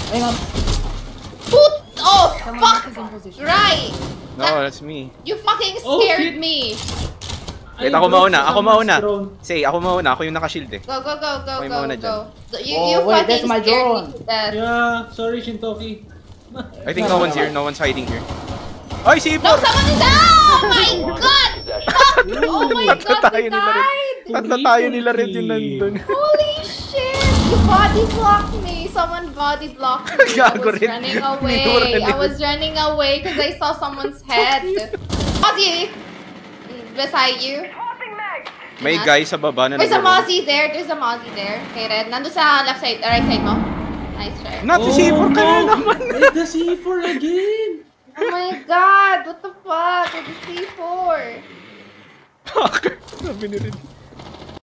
Hang on. Put! Oh, fuck! Right! No, that's me. You fucking scared me! Wait, ako mauna. Ako mauna. Say, ako mauna. Ako yung naka-shield eh. Go, go, go, go, May go, mauna go. dyan. You wait, fucking that's my scared drone. me to death. Yeah, sorry Shintoki. I think no one's here. No one's hiding here. Ay, si No, Ipor! someone is Oh my god! Oh my Tatlo god, tayo we nila rin. died! Tatlo tayo nila rin yung nandun. Holy shit! You body blocked me! Someone body blocked me. I Gago was rin. running away. I was running away because I saw someone's head. Mozzie! Beside you. May guy sa baba na There's a nag-roam. Mozzie there. There's a Mozzie there. Okay, Red. Nandun sa left side, right side mo. Nice try. Not si Ipor ka na naman. It's the C4 again! Oh my god! What the fuck? It's C4. Hacker. Sabi ni Rin.